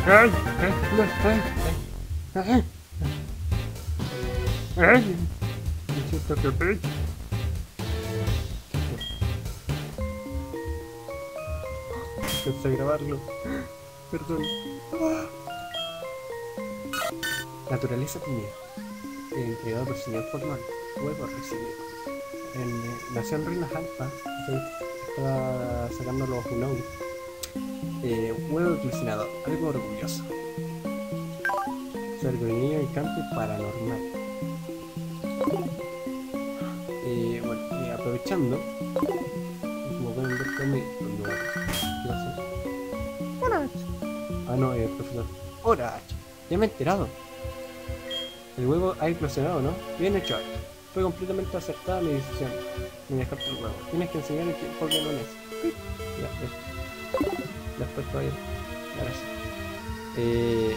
¡Ay! ¡Ay! ¡Ay! Necesito que pecho. Empecé a grabarlo. Perdón. Naturaleza tímida. Creado por el señor Forman. Huevo recibido. Nació en Ruinas Alfa. Estaba sacando los Unown. Huevo eclosionado. Algo orgulloso. Sanguíneo, encanto y paranormal. Aprovechando, como pueden ver con mi clase. Hola. Ah, no, profesor. Hola. Ya me he enterado. El huevo ha eclosionado, ¿no? Bien hecho, Arch. Fue completamente acertada mi decisión de dejarte el huevo. Tienes que enseñarle por qué no es. Ya, después todavía. Ahora sí.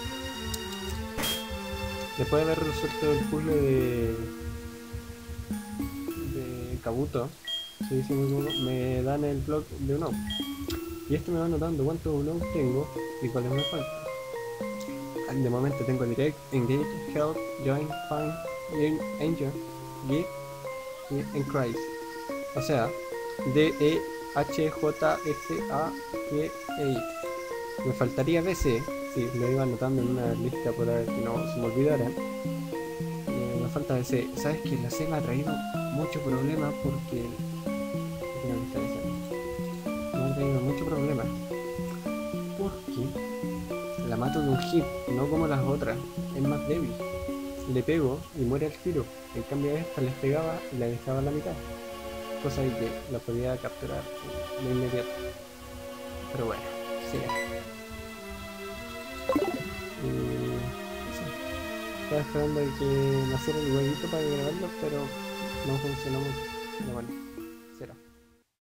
Después de haber resuelto el puzzle de Kabuto, sí, sí, me dan el blog de Unown. Y esto me va anotando cuántos Unown tengo y cuáles me faltan. De momento tengo Direct, Engage, Help, Join, Find, Angel, Give y Encrise. O sea, DEHJFAGEI. Me faltaría BC, sí, lo iba anotando en una lista para que no se me olvidara. Me falta BC. Sabes que la C me ha traído mucho problema porque me ha traído mucho problema porque la mato de un hit, no como las otras, es más débil. Le pego y muere al tiro. En cambio a esta les pegaba y la dejaba a la mitad, cosa de que la podía capturar de inmediato. Pero bueno, sigue. Estaba esperando que naciera el huevito para grabarlo, pero no funcionó mucho. Pero bueno.